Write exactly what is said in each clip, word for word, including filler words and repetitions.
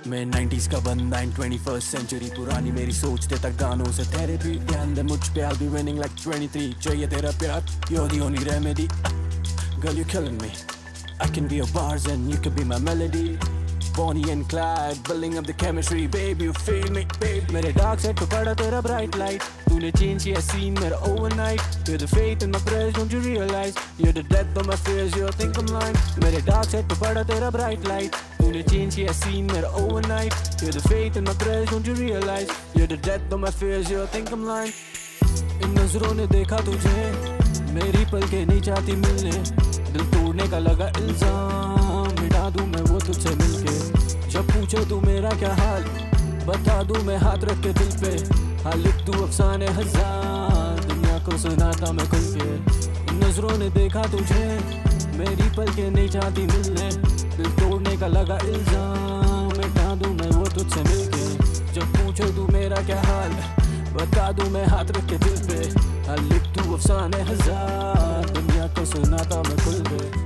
मैं नाइंटीज़ का बंदा इन ट्वेंटी फर्स्ट सेंचुरी, पुरानी मेरी सोच देता गानों से थेरेपी। ध्यान दे मुझ पे, I'll be winning like twenty-three। चाहिए तेरा प्यार, you're the only remedy। Girl, you're killing me, I can be your bars and you could be my melody। Bonnie and Clyde, building up the chemistry, babe, you feel me, babe। मेरे dark side पे पड़ा तेरा bright light, तूने change किया scene मेरा overnight। You're the faith in my prayers, don't you realize? You're the death of my fears, you think I'm lying। मेरे dark side पे पड़ा तेरा bright light, तूने change किया scene मेरा overnight। You're the faith in my prayers, don't you realize? You're the death of my fears, you think I'm lying। इन नजरों ने देखा तुझे, मेरी पलके नहीं चाहती मिलने। दिल तोड़ने का लगा इल्जाम, मिटा दूं मैं वो तुझसे मिलके। जब पूछे तू मेरा क्या हाल, बता दूं मैं हाथ रख के दिल पे। हाँ लिख तू अफसाने हजार, दुनिया को सुनाता मैं खुल के। इन नजरों ने देखा तुझे, मेरी पलके नहीं चाहती मिलने। दिल तोड़ने का लगा इल्जाम, मिटा दूं मैं वो तुझसे मिलके। जब पूछे तू मेरा क्या हाल, बता दूं मैं हाथ रख के दिल पे। हाँ लिख तू अफसाने हजार, दुनिया को सुनाता मैं खुल के।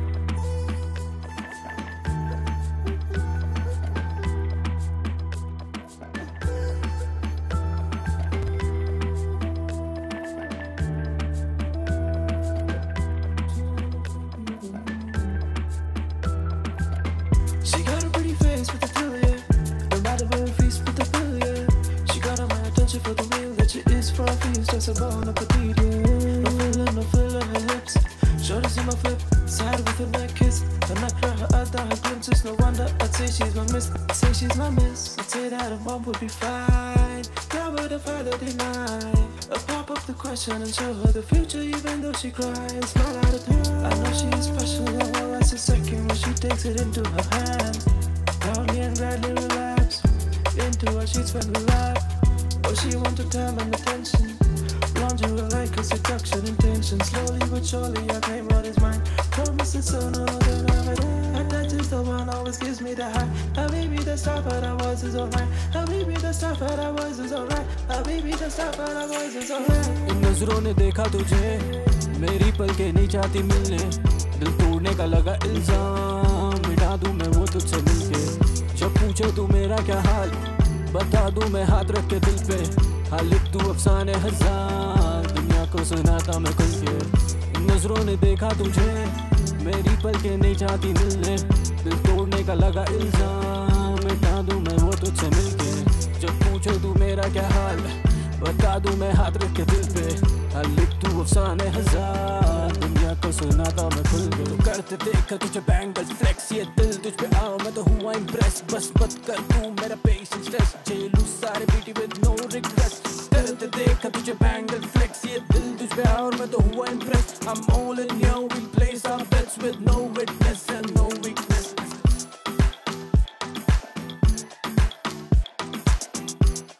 She got a pretty face with a pill, yeah. No matter where it feast with a pill, yeah. She got all my attention for the real that she is for a feast, just a bone of a deed, yeah. No feeling, no feeling her lips. Shorty see my flip, side with her neck kiss. The neck her other, her glimpses. No wonder I'd say she's my miss. I'd say she's my miss. I'd say that a mom would be fine. Yeah, but if I don't deny, I'll pop up the question and show her the future, even though she cries. Smile out of time. I know she is special, and well, that's a second when she takes it into her hand. Proudly and gladly relapse into her sheets when we laugh. Oh, she wanted time and attention. Laundry like a seduction intention. Slowly but surely I claim what is mine. Promise it's so no, then I'm a I touch is the one always gives me the high. Ah, baby, the stuff that I was is alright. Ah, baby, the stuff that I was is alright. Ah, baby, the stuff that I was is alright. इन नजरों ने देखा तुझे, मेरी पलके नहीं चाहती मिलने। दिल तोड़ने का लगा इल्जाम, मिटा दूं मैं वो तुझसे मिलके। जब पूछे तू मेरा क्या हाल, बता दूं मैं हाथ रख के दिल पे। हाँ लिख तू अफसाने हजार, दुनिया को सुनाता मैं खुल के। इन नजरों ने देखा तुझे, मेरी पलके नहीं चाहती मिलने। दिल तोड़ने का लगा इल्जाम, मिटा दूं मैं वो तुझसे मिलके। जब पूछे तू मेरा क्या हाल, बता दूं मैं हाथ रख के दिल पे। हाँ लिख तू अफसाने हजार, दुनिया को सुनाता मैं खुल के। तू करते देखा तुझे बैंगल फ्लेक्स, ये दिल तुझ पे आओ मैं तो हुआ इम्प्रेस। बस मत कर तू मेरा पेशेंस टेस्ट, जेलू सारे बीटी विद नो रिग्रेट्स। करते देखा तुझे बैंगल फ्लेक्स, ये दिल तुझ पे आओ मैं तो हुआ impress. I'm all in you, we place our bets with no witness and no weakness।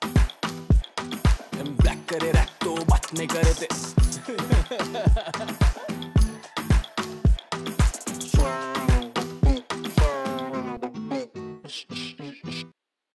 M black करे रैप तो बात नहीं करे थे।